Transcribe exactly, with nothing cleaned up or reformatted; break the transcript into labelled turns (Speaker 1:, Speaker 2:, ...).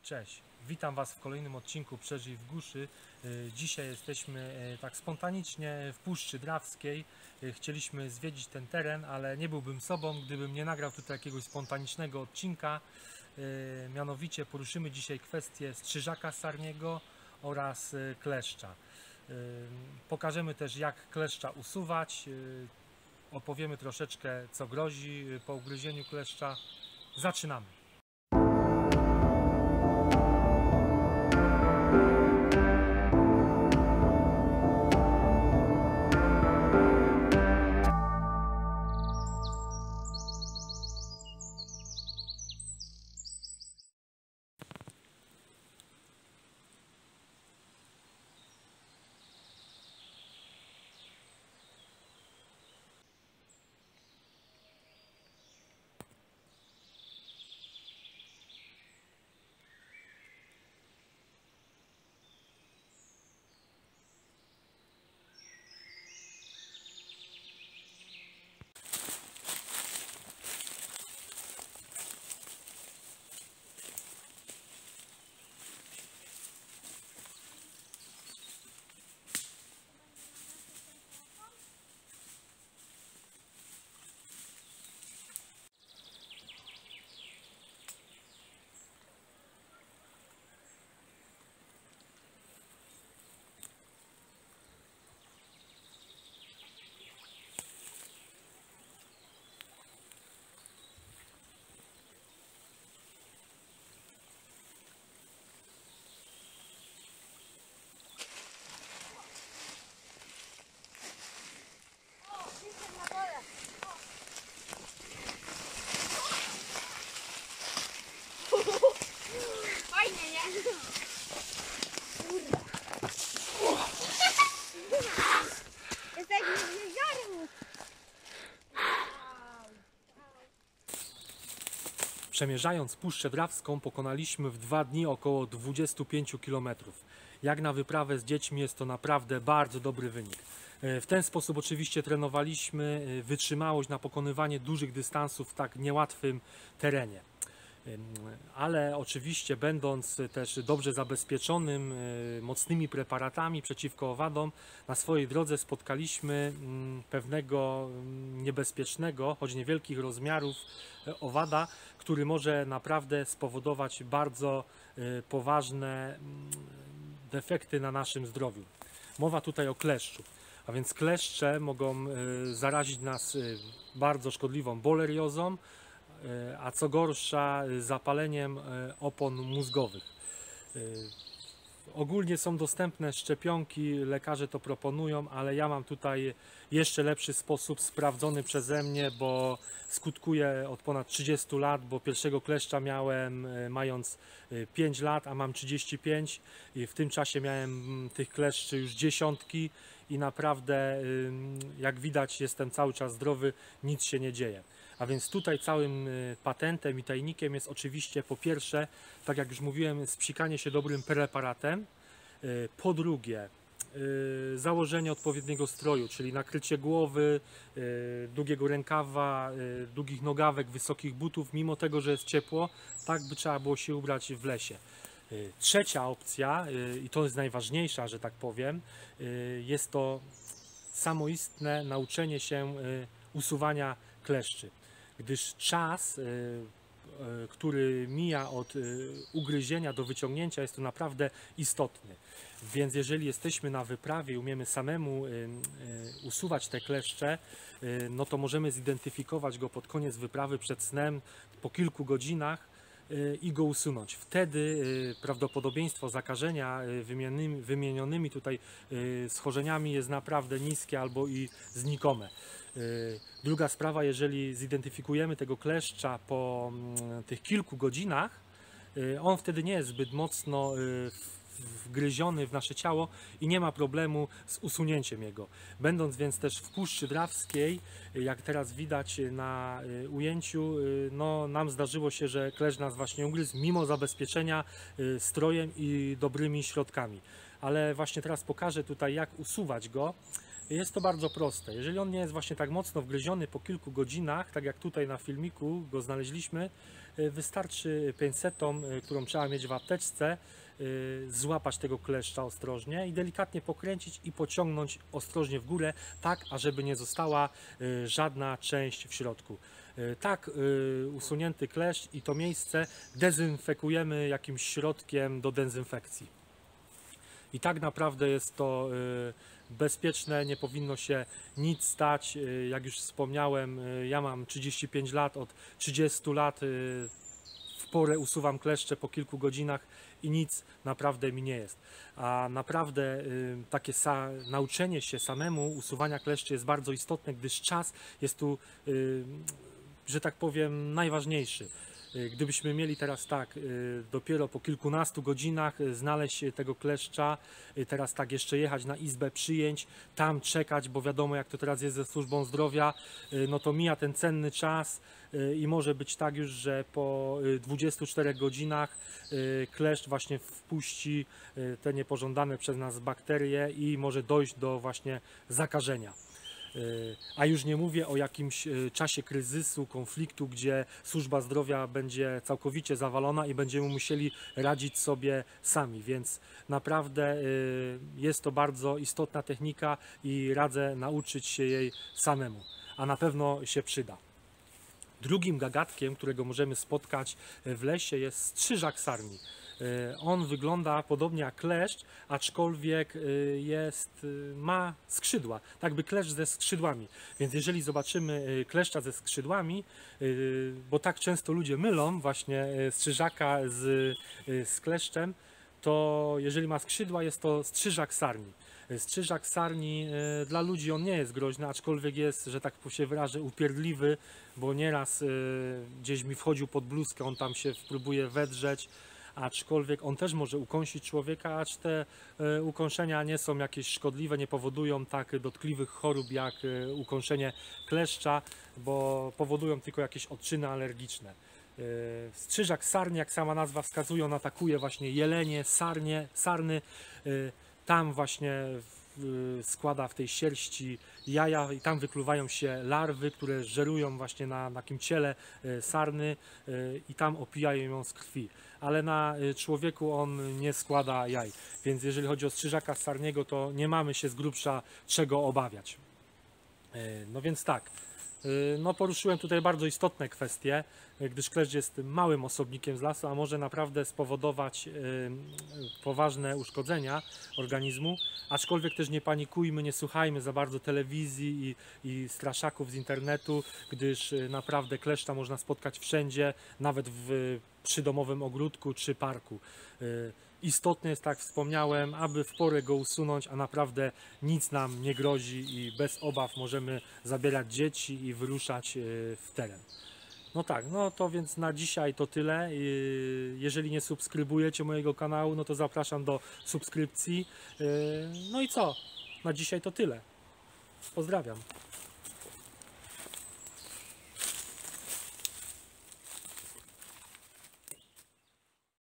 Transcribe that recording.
Speaker 1: Cześć, witam Was w kolejnym odcinku Przeżyj w Głuszy. Dzisiaj jesteśmy tak spontanicznie w Puszczy Drawskiej. Chcieliśmy zwiedzić ten teren, ale nie byłbym sobą, gdybym nie nagrał tutaj jakiegoś spontanicznego odcinka. Mianowicie poruszymy dzisiaj kwestię strzyżaka sarniego oraz kleszcza. Pokażemy też, jak kleszcza usuwać. Opowiemy troszeczkę, co grozi po ugryzieniu kleszcza. Zaczynamy!
Speaker 2: Fajnie, nie? Kurde. Jesteśmy w jeziorze.
Speaker 1: Przemierzając Puszczę Drawską pokonaliśmy w dwa dni około dwadzieścia pięć kilometrów. Jak na wyprawę z dziećmi jest to naprawdę bardzo dobry wynik. W ten sposób oczywiście trenowaliśmy wytrzymałość na pokonywanie dużych dystansów w tak niełatwym terenie. Ale oczywiście będąc też dobrze zabezpieczonym mocnymi preparatami przeciwko owadom, na swojej drodze spotkaliśmy pewnego niebezpiecznego, choć niewielkich rozmiarów owada, który może naprawdę spowodować bardzo poważne defekty na naszym zdrowiu. Mowa tutaj o kleszczu. A więc kleszcze mogą zarazić nas bardzo szkodliwą boleriozą, a co gorsza zapaleniem opon mózgowych. Ogólnie są dostępne szczepionki, lekarze to proponują, ale ja mam tutaj jeszcze lepszy sposób sprawdzony przeze mnie, bo skutkuję od ponad trzydziestu lat, bo pierwszego kleszcza miałem mając pięć lat, a mam trzydzieści pięć i w tym czasie miałem tych kleszczy już dziesiątki i naprawdę, jak widać, jestem cały czas zdrowy, nic się nie dzieje. A więc tutaj całym patentem i tajnikiem jest oczywiście po pierwsze, tak jak już mówiłem, spsikanie się dobrym preparatem, po drugie założenie odpowiedniego stroju, czyli nakrycie głowy, długiego rękawa, długich nogawek, wysokich butów, mimo tego, że jest ciepło, tak by trzeba było się ubrać w lesie. Trzecia opcja, i to jest najważniejsza, że tak powiem, jest to samoistne nauczenie się usuwania kleszczy, gdyż czas, który mija od ugryzienia do wyciągnięcia, jest to naprawdę istotny. Więc jeżeli jesteśmy na wyprawie i umiemy samemu usuwać te kleszcze, no to możemy zidentyfikować go pod koniec wyprawy przed snem po kilku godzinach i go usunąć. Wtedy prawdopodobieństwo zakażenia wymienionymi, wymienionymi tutaj schorzeniami jest naprawdę niskie albo i znikome. Druga sprawa, jeżeli zidentyfikujemy tego kleszcza po tych kilku godzinach, on wtedy nie jest zbyt mocno wgryziony w nasze ciało i nie ma problemu z usunięciem jego. Będąc więc też w Puszczy Drawskiej, jak teraz widać na ujęciu, no nam zdarzyło się, że kleszcz nas właśnie ugryzł, mimo zabezpieczenia strojem i dobrymi środkami. Ale właśnie teraz pokażę tutaj, jak usuwać go. Jest to bardzo proste. Jeżeli on nie jest właśnie tak mocno wgryziony po kilku godzinach, tak jak tutaj na filmiku go znaleźliśmy, wystarczy pinsetą, którą trzeba mieć w apteczce, złapać tego kleszcza ostrożnie i delikatnie pokręcić i pociągnąć ostrożnie w górę, tak ażeby nie została żadna część w środku. Tak usunięty kleszcz i to miejsce dezynfekujemy jakimś środkiem do dezynfekcji. I tak naprawdę jest to bezpieczne, nie powinno się nic stać. Jak już wspomniałem, ja mam trzydzieści pięć lat, od trzydziestu lat w porę usuwam kleszcze po kilku godzinach i nic naprawdę mi nie jest. A naprawdę takie nauczenie się samemu usuwania kleszczy jest bardzo istotne, gdyż czas jest tu, że tak powiem, najważniejszy. Gdybyśmy mieli teraz tak, dopiero po kilkunastu godzinach znaleźć tego kleszcza, teraz tak jeszcze jechać na izbę przyjęć, tam czekać, bo wiadomo jak to teraz jest ze służbą zdrowia, no to mija ten cenny czas i może być tak już, że po dwudziestu czterech godzinach kleszcz właśnie wpuści te niepożądane przez nas bakterie i może dojść do właśnie zakażenia. A już nie mówię o jakimś czasie kryzysu, konfliktu, gdzie służba zdrowia będzie całkowicie zawalona i będziemy musieli radzić sobie sami, więc naprawdę jest to bardzo istotna technika i radzę nauczyć się jej samemu, a na pewno się przyda. Drugim gagatkiem, którego możemy spotkać w lesie, jest strzyżak sarni. On wygląda podobnie jak kleszcz, aczkolwiek jest, ma skrzydła, tak by kleszcz ze skrzydłami. Więc jeżeli zobaczymy kleszcza ze skrzydłami, bo tak często ludzie mylą właśnie strzyżaka z, z kleszczem, to jeżeli ma skrzydła, jest to strzyżak sarni. Strzyżak sarni dla ludzi on nie jest groźny, aczkolwiek jest, że tak się wyrażę, upierdliwy, bo nieraz gdzieś mi wchodził pod bluzkę, on tam się próbuje wedrzeć, aczkolwiek on też może ukąsić człowieka, acz te ukąszenia nie są jakieś szkodliwe, nie powodują tak dotkliwych chorób jak ukąszenie kleszcza, bo powodują tylko jakieś odczyny alergiczne. Strzyżak sarni, jak sama nazwa wskazuje, on atakuje właśnie jelenie, sarnie, sarny. Tam właśnie składa w tej sierści jaja i tam wykluwają się larwy, które żerują właśnie na, na takim ciele sarny i tam opijają ją z krwi. Ale na człowieku on nie składa jaj, więc jeżeli chodzi o strzyżaka sarniego, to nie mamy się z grubsza czego obawiać. No więc tak, no poruszyłem tutaj bardzo istotne kwestie, gdyż kleszcz jest małym osobnikiem z lasu, a może naprawdę spowodować poważne uszkodzenia organizmu, aczkolwiek też nie panikujmy, nie słuchajmy za bardzo telewizji i, i straszaków z internetu, gdyż naprawdę kleszcza można spotkać wszędzie, nawet w przydomowym ogródku czy parku. Istotne jest, tak jak wspomniałem, aby w porę go usunąć, a naprawdę nic nam nie grozi i bez obaw możemy zabierać dzieci i wyruszać w teren. No tak, no to więc na dzisiaj to tyle. Jeżeli nie subskrybujecie mojego kanału, no to zapraszam do subskrypcji. No i co? Na dzisiaj to tyle. Pozdrawiam.